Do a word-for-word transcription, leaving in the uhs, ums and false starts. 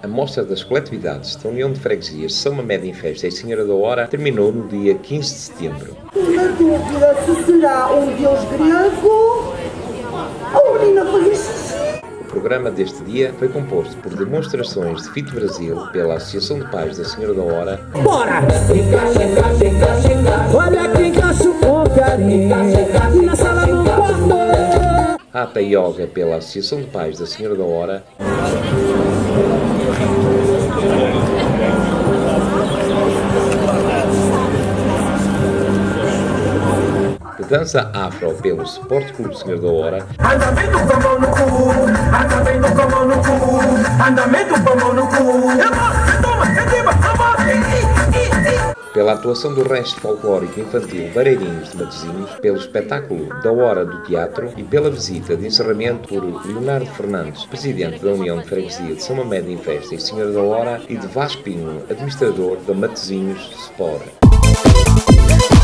A mostra das coletividades da União de Freguesias São Mamede em Festa e Senhora da Hora terminou no dia quinze de setembro. Na dúvida se será um deus grego ou menina feliz xixi. O programa deste dia foi composto por demonstrações de Fito Brasil pela Associação de Pais da Senhora da Hora. Bora! Olha quem encaixo com carinho na sala do quarto. Hatha Yoga pela Associação de Pais da Senhora da Hora. De dança afro pelo Sport Clube Senhora da Hora. Andamento com a mão no cu, andamento com a mão no cu, andamento com a mão no cu. Toma, receba, toma. Pela atuação do resto folclórico infantil Vareirinhos de Matosinhos, pelo espetáculo da Hora do Teatro e pela visita de encerramento por Leonardo Fernandes, presidente da União de Freguesia de São Mamede em Festa e Senhora da Hora, e de Vasco Pinho, administrador da Matosinhos Sport.